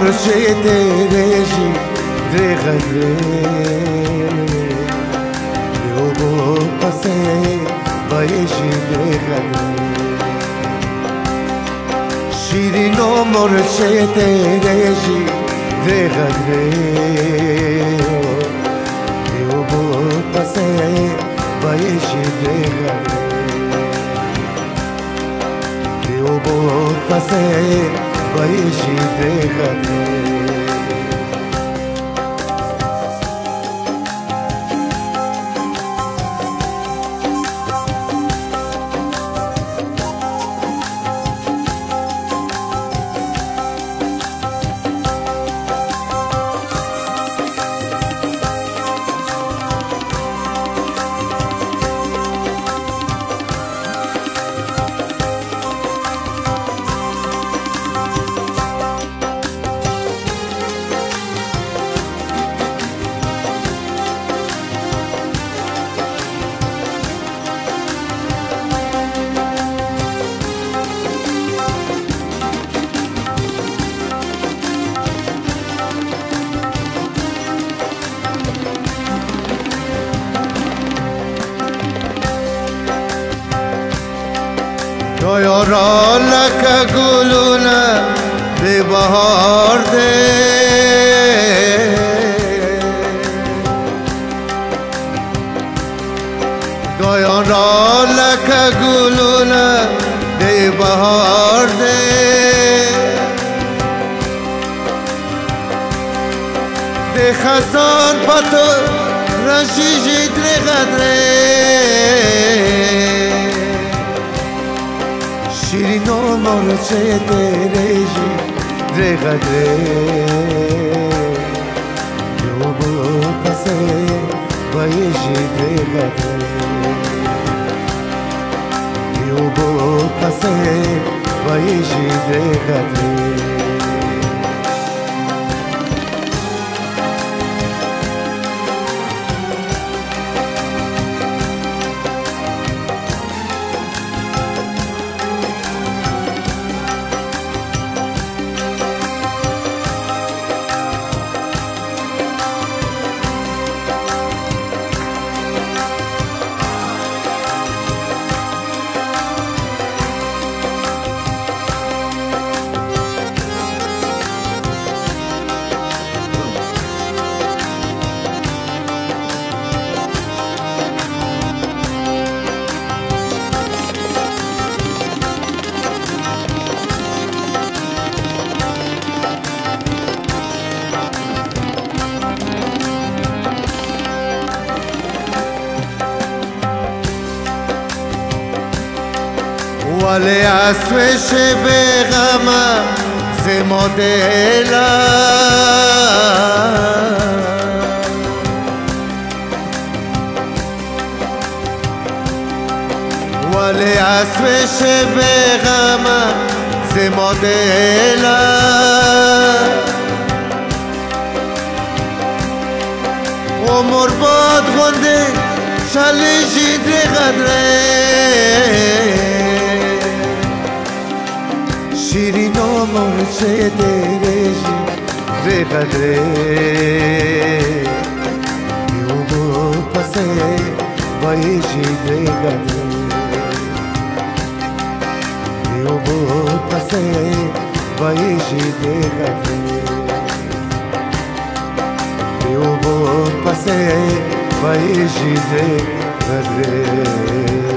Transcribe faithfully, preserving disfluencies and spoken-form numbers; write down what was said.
مرشدی دغدره یو پسه بایشی دغدره شیرین و مرشدی دغدره یو پسه بایشی دغدره یو پسه بایشی دغدره یارا لک گلونه به بهار ده یارا لک گلونه به بهار ده ده خزان پتو رشیجی درقدره شیرین و مرشدی دغدره یو پسه بایشی دغدره یو پسه بایشی دغدره ولی اسمش به غم ز مدلا ولی اسمش به غم ز مدلا عمر باد گنده شلیشی دغدره شیرین و مرشدی دغدره یو پسه بایشی دغدره یو پسه بایشی دغدره یو پسه بایشی دغدره